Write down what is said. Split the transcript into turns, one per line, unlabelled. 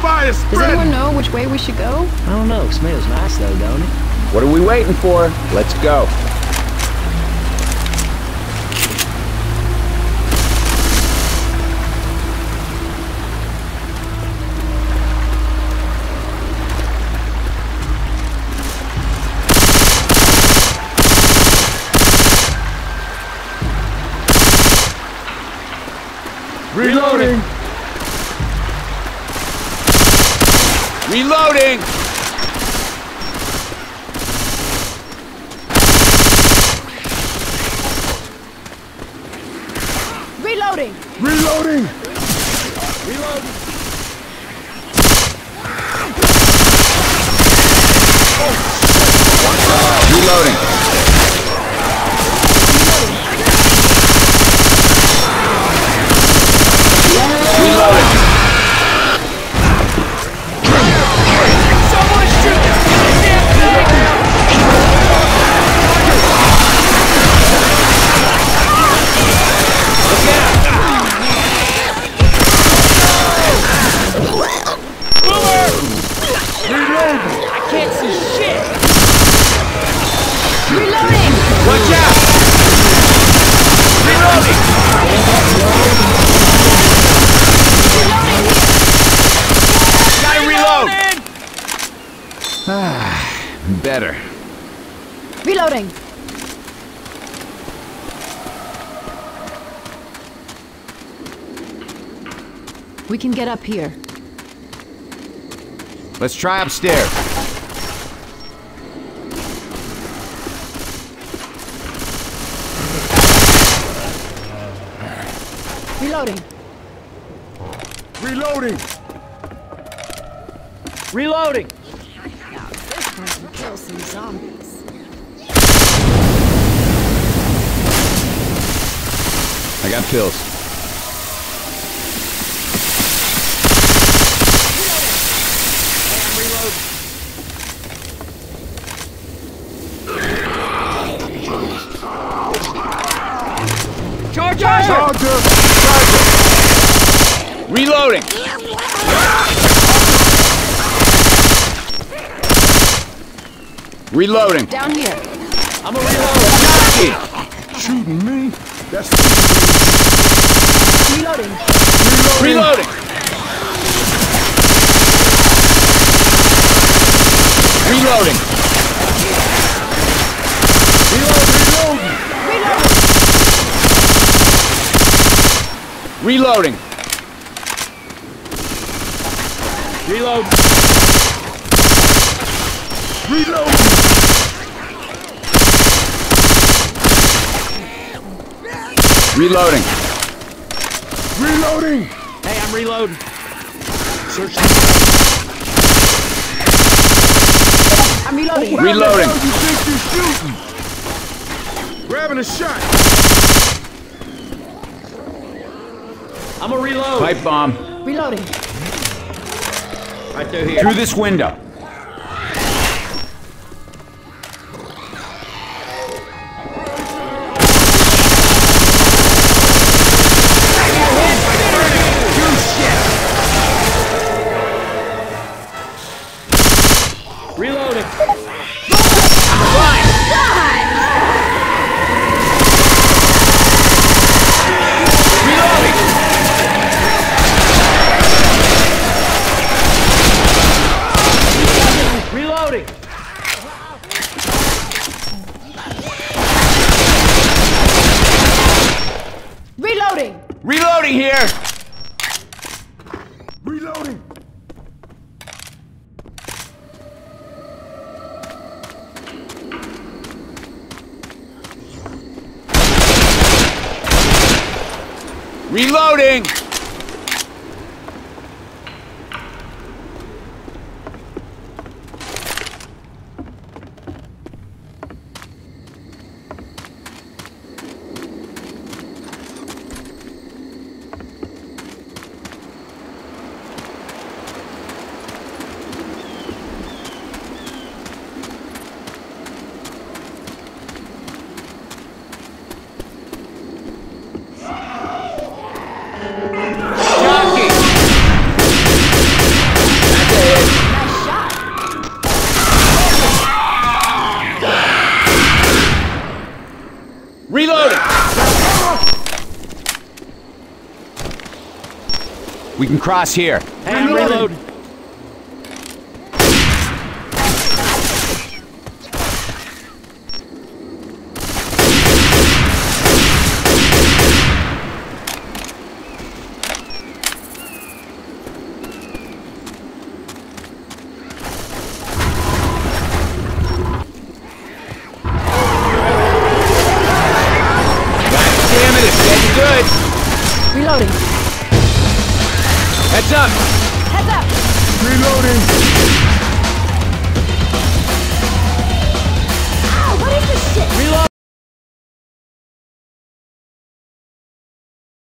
fire spreading!
Does anyone know which way we should go?
I don't know. Smells nice though, don't it?
What are we waiting for? Let's go.
Reloading!
Reloading!
Reloading!
Reloading!
Reloading! Reloading! Reloading!
Someone shoot this goddamn thing! I can't see shit!
Reloading!
Watch out! Reloading! Gotta reload! Better.
Reloading! We can get up here.
Let's try upstairs.
Reloading!
Reloading!
Reloading!
This one can kill some zombies.
I got pills.
Charge!
Charger!
Reloading! Reloading!
Down here.
I'm a reload!
Jockey!
Shooting me? That's
Reloading!
Reloading! Reloading! Reloading!
Reload!
Reload!
Reloading!
Reloading!
Hey, I'm reloading.
Search
I'm reloading.
Reloading!
Who you think you're shooting? Grabbing a shot!
I'm a reload.
Pipe bomb.
Reloading.
Right through here.
Through this window.
Reloading. Reloading.
Reloading!
Reloading here!
Reloading!
Reloading! Jockey! We can cross here.
Hey, I'm reloading.
Damn it, it's getting good.
Reloading.
Heads up.
Heads up.
Reloading.